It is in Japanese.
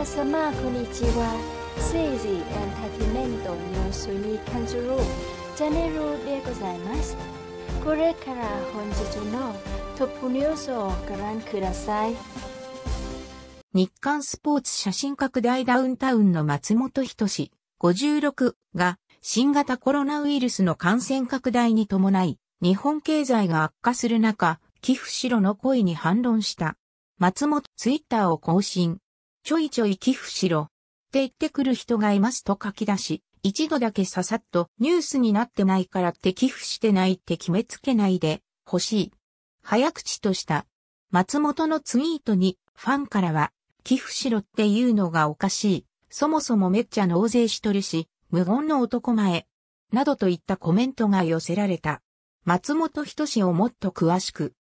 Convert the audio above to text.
皆様こんにちは。政治エンターテインメントの数に関するチャンネルでございます。これから本日のトップニュースをご覧ください。 日刊スポーツ写真拡大ダウンタウンの松本人志56が新型コロナウイルスの感染拡大に伴い日本経済が悪化する中、寄付しろの声に反論した。松本ツイッターを更新。ちょいちょい寄付しろって言ってくる人がいますと書き出し、一度だけささっとニュースになってないからって寄付してないって決めつけないでほしい。早口とした松本のツイートにファンからは寄付しろっていうのがおかしい。そもそもめっちゃ納税しとるし、無言の男前。などといったコメントが寄せられた。松本人志をもっと詳しく